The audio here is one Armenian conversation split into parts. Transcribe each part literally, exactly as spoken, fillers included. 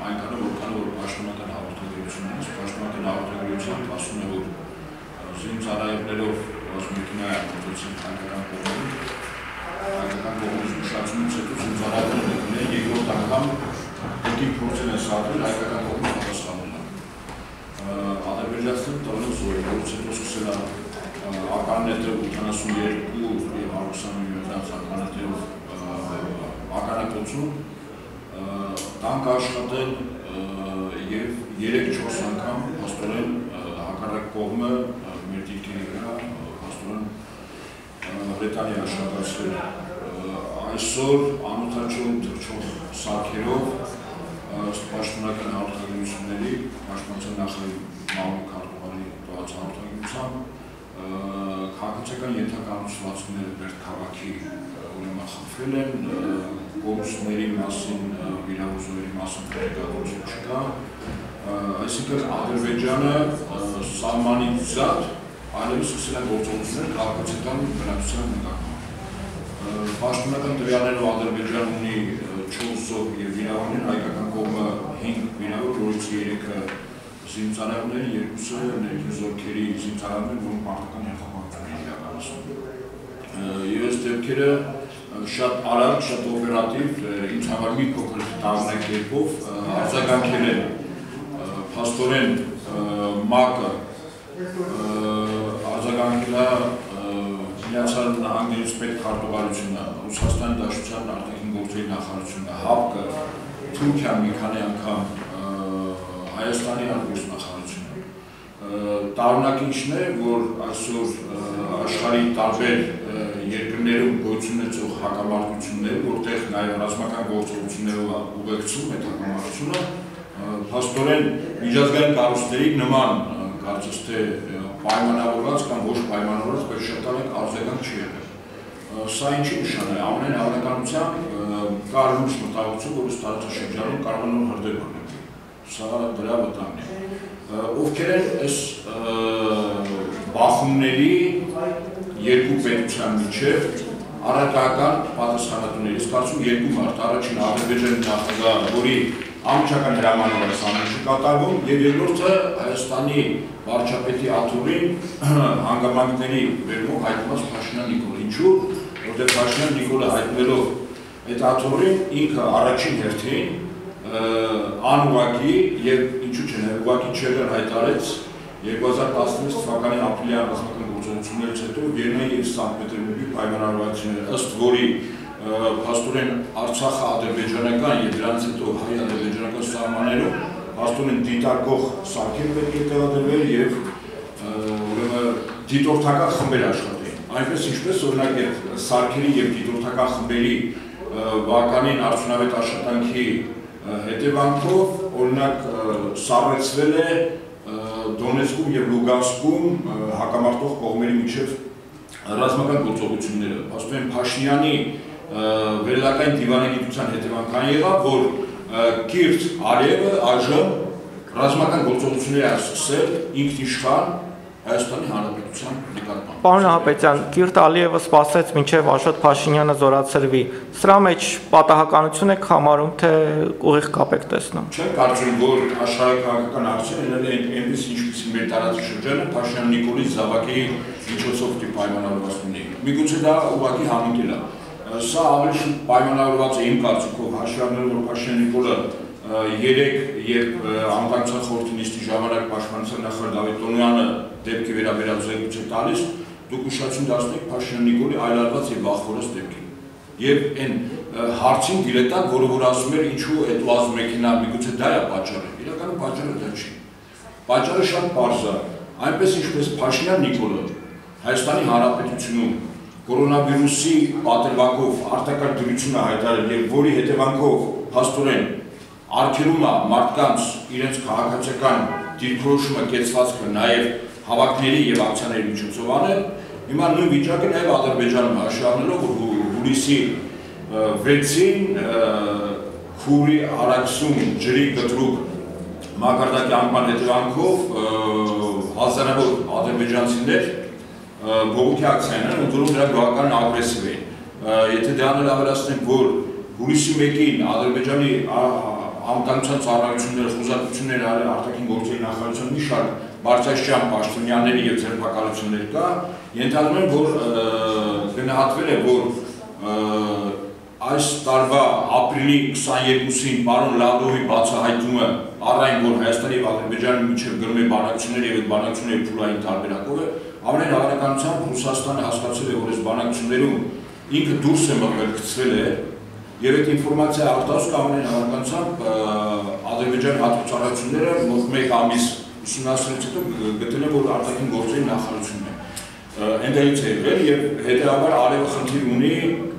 այնքանը որքան որ պաշտոնական հաղորդագրություն ունես, պաշտոնական հաղորդագրությամբ ասում է, որ զինծառայողներով ռազմիկնա մոտեցին հայկական կողմից, հայկական կողմից ուշացումից հետո զինծառայողները գտնեն երկրորդ անգամ հետի փորձեն են սարքել հայկական կողմից պատասխանել։ Ադրբեջանցիները տվնով զոր է, որից հետո սկսել է ականետը ութանասունյերկու և հարուսանույուրանց ականետերով ականակոցում տանկ աշխատել և երեք-չորս անգամ հաստորեն հակառակ կողմը մեր դիրքերի վրա հաստորեն հրետանի աշխատացրել։ Այսօր անօթաչուն թռչող սարքերով պաշտոնական հաղորդագրությունների պաշտպանության նախարարի Մամուլ Քարտուղարի տված հաղորդագրությամբ քաղաքացիական ենթակառուցվածքները մեր քաղաքի խախտվել են, կորուստների մասին, վիրահոսների մասին տեղեկատվություն չկա, այսինքն Ադրբեջանը սահմանից զատ այլևս սկսել է գործողություններ քաղաքացիական բնակչության նկատմամբ։ Պաշտոնական տվյալներով Ադրբեջանը ունի չորս զոհ և վիրավորներ, հայկական կողմը հինգ վիրավոր, որից երեքը զինծառայողներ, երկուսը ներքին զորքերի զինծառայողներ, որոնք մարտական հեղափոխություն են իրականացնում։ Եվ այս դեպքերը շատ արագ, շատ օպերատիվ, ինձ համար մի փոքր տարբեր կերպով արձագանքել են փաստորեն ՄԱԿ-ը արձագանքել է Միացյալ Նահանգների պետքարտուղարությունը, Ռուսաստանի Դաշնության արտաքին գործերի նախարարությունը, ՀԱՊԿ-ը, Թուրքիան մի քանի անգամ, Հայաստանի արտգործնախարարությունը։ Տարօրինակն է, որ այսօր աշխարհի տարբեր երկրներում գոյություն ունեցող հակամարտություններ, որտեղ նաև ռազմական գործողություններով ուղեկցում այդ հակամարտությունը, փաստորեն միջազգային կառույցների նման կարծես թե պայմանավորված կամ ոչ պայմանավորված, բայց շատ արագ արձագանք չի եղել։ Սա ինչի նշան է, ամենայն հավանականությամբ կա լուրջ մտահոգություն, որ այս տարածաշրջանում կարող է նոր հրդեհ բռնել։ Սա դրա վտանգն է։ Ովքեր են այս բախումների երկու պետության միջև առարկայական պատասխանատուներ, իսկ կարծում երկու մարդ, առաջին Ադրբեջանի նախագահը, որի անմիջական հրամանով այս ամենը կատարվում, և երկրորդը Հայաստանի վարչապետի աթոռին հանգամանքների բերումով հայտնված Փաշինյան Նիկոլ։ Ինչու՞, որտեղ Փաշինյան Նիկոլը հայտնվելով այդ աթոռին ինքը առաջին հերթին անուղղակի և ինչու՞ չէ, ուղղակի չեղեր հայտարարեց երկու հազար տասնվեց թվականի ապրիլյան ռազմական գործողություններից հետո Վիեննայի և Սանկտ Պետերբուրգի պայմանավորվածությունները, ըստ որի փաստորեն Արցախը ադրբեջանական և դրանից հետո հայ-ադրբեջանական սահմաններում փաստորեն դիտարկող սարքեր պետք է տեղադրվել և դիտորդական խմբեր աշխատեն։ Այնպես ինչպես օրինակ այդ սարքերի և դիտորդական խմբերի բավականին արդյունավետ աշխատանքի հետևանքով օրինակ սառեցվել է Դոնեցկում և Լուգանսկում հակամարտող կողմերի միջև ռազմական գործողությունները։ Փաստորեն Փաշինյանի վերելակային դիվանագիտության հետևանքն եղավ, որ Կիրթ Ալիևը այժմ ռազմական գործողություններ է սկսել ինքնիշխան Հայաստանի Հանրապետության նկատմամբ։ Պարոն Նահապետյան, Կիրթ Ալիևը սպասեց մինչև Աշոտ Փաշինյանը զորացրվի։ Սրա մեջ պատահականություն եք համարում, թե ուղիղ կապ եք տեսնում։ Չեմ կարծում, որ աշխարհաքաղաքական հարցերը այնպես ինչպիսի մեր տարածաշրջանը Փաշինյան Նիկոլի զավակի միջոցով պիտի պայմանավորված լինի։ Միգուցե դա ուղղակի համընկել է։ Սա ավելի շուտ պայմանավորված է իմ կարծիքով հաշվառելով, որ Փաշինյան Նիկոլը երեք երբ անվտանգության խորհրդի նիստի ժամանակ պաշտպանության նախարար Դավիթ Տոնոյանը դեպքի վերաբերյալ զեկույց է տալիս, դուք ուշադրություն դարձնեք Փաշինյան Նիկոլի այլայլված և վախվորած դեպքին։ Եվ այն հարցին դիլետանտ, որը որ ասում էր ինչու այդ ՈՒԱԶ մեքենա միգուցե դա է պատճառը, իրականում պատճառը դա չի։ Պատճառը շատ պարզ է, այնպես ինչպես Փաշինյան Նիկոլը Հայաստանի Հանրապետությունում կորոնավիրուսի պատրվակով արտակարգ դրություն է հայտարարել և որի հետևանքով փաստորեն արգելում է մարդկանց իրենց քաղաքացիական դիրքորոշումը կեցվածքը նաև հավաքների և ակցիաների միջոցով անել, հիմա նույն վիճակը նաև Ադրբեջանում հաշվառնելով, որ հուլիսի վեցին Քուրի Արաքսում ջրի կտրուկ մակարդակի անկման հետևանքով հազարավոր ադրբեջանցիներ բողոքի ակցիաներ են, ընդունում դրանք բավական ագրեսիվ էին։ Եթե դրան էլ ավելացնենք, որ հուլիսի մեկին Ադրբեջանի համտանության ծառայությունները, խոզարությունները արել արտաքին գործերի նախարարության մի շարք բարձրաստիճան պաշտոնյաների եւ ձերբակալություններ կա, ենթադրում եմ, որ գնահատվել է, որ այս տարվա ապրիլի քսաներկուսին պարոն Լավրովի բացահայտումը առայն որ Հայաստանի եւ Ադրբեջանի միջև գնում է բանակցություններ եւ այդ բանակցությունների փուլային տարբերակով է, ամենայն հավանականությամբ Ռուսաստանը հասկացել է, որ այս բանակցություններում ինքը դուրս է մղվել, գցվել է եւ այդ ինֆորմացիա արտահայտում ամենայն հավանականությամբ Ադրբեջանի հատուցարարությունները մոտ մեկ ամիս ուսումնասիրելուց հետո գտել են, որ արտաքին գործերի նախարարությունն է ընդդեմ է եղել եւ հետեւաբար արևը խնդիր ունի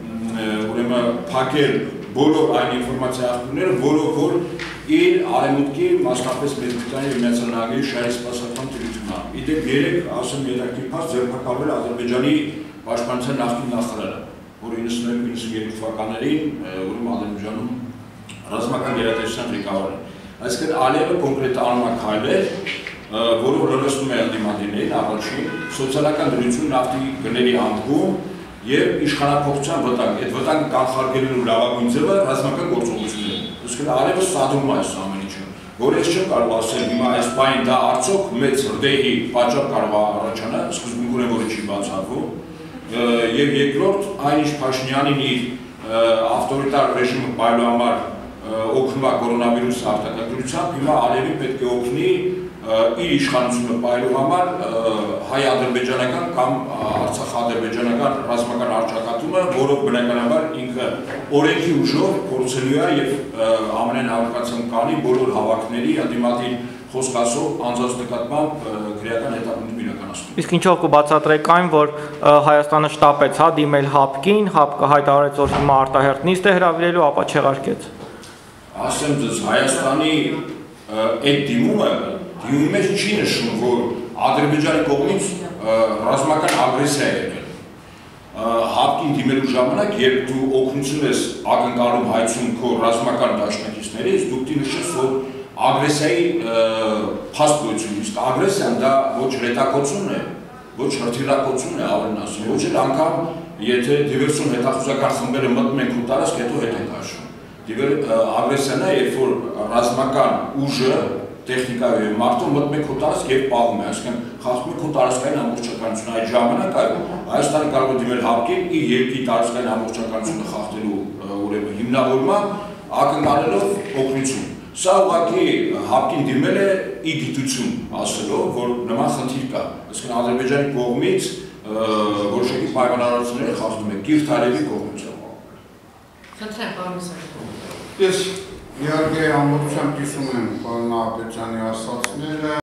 ուրեմն փակել բոլոր այն ինֆորմացիա աղբյուրները, որով որ իր արևմուտքի, մասնապես Մեծ Բրիտանիայի եւ Միացյալ Նահանգների շահերի սպասարկման տիրությունն է։ Իդեպ երեք ասեմ երակի փաս ձերբակալվել է Ադրբեջանի պաշտպանության նախկին նախարարը, որը իննսուններեք իննսունյոթ թվականներին ուրեմն Ադրբեջանում ռազմական գերատեսչության ղեկավարն է։ Այսինքն Ալիևը կոնկրետ անունաքայլ է, որը լրացնում է դիմադիրներին առաջին սոցիալական դրություն նավթի գների անկում եւ իշխանապողության վտանգ, այդ վտանգը կանխարգելելու լավագույն ձևը ռազմական գործողություններն են։ Իսկ Արևը սադրում է այս ամեն ինչը, որ ես չեմ կարող ասել հիմա այս բանը դա արդյոք մեծ հրդեհի պատճառ կարող է առաջանալ, սկզբունքորեն որը չի բացառվում, եւ երկրորդ այն ինչ Փաշինյանին իր ավտորիտար ռեժիմը պայելու համար օգնում է կորոնավիրուսի արտակարգությամբ, հիմա Արևին պետք է օգնի իր իշխանությունը պայելու համար հայ-ադրբեջանական կամ արցախ-ադրբեջանական ռազմական առճակատումը, որով բնականաբար ինքը օրենքի ուժով փորձելու է եւ ամենայն հավաքածուն կանի բոլոր հավաքների ադիմատին խոսք ասող անձանց նկատմամբ քրեական հետապնդում իրականացնում։ Իսկ ինչով կբացատրեք այն, որ Հայաստանը շտապեց հա դիմել ՀԱՊԿ-ին, ՀԱՊԿ-ը հայտարարեց, որ հիմա արտահերթ նիստ է հրավիրելու, ապա չեղարկեց։ Ասեմ ձեզ, Հայաստանի այդ դիմումը դիմումի մեջ չի նշում, որ Ադրբեջանի կողմից ռազմական ագրեսիա է եղել։ ՀԱՊԿ-ին դիմելու ժամանակ, երբ դու օգնություն ես ակնկալում հայցում քո ռազմական դաշնակիցներից, դու պետք է նշես, որ ագրեսիայի փաստ գոյություն, իսկ ագրեսիան դա ոչ հրետակոծություն է, ոչ հրթիռակոծություն է, ավելին ասեմ, ոչ էլ անգամ եթե դիվերսիոն հետախուզական խմբերը մտնում են քո տարածք, հետո հետ են քաշում։ Ագրեսիան է, երբ որ ռազմական ուժը տեխնիկայով եւ մարդու մտնում է քո տարածք եւ պահում է, այսինքն խախտում է քո տարածքային ամբողջականությունը։ Այդ ժամանակ Հայաստանը կարող է դիմել ՀԱՊԿ-ին իր երկրի տարածքային ամբողջականությունը խախտելու ուրեմն հիմնավորմամբ ակնկալելով օգնություն։ Սա ուղղակի ՀԱՊԿ-ին դիմել է ի գիտություն, ասելով, որ նման խնդիր կա։ Այսինքն Ադրբեջանի կողմից որոշակի պայմանավորվածությունները խախտում է Կիրթ Արևի կողմից։ Խնդրեմ, պարոն Սարգսյան։ Ես իհարկե ամբողջությամբ կիսում եմ պարոն Աբեջյանի ասածները։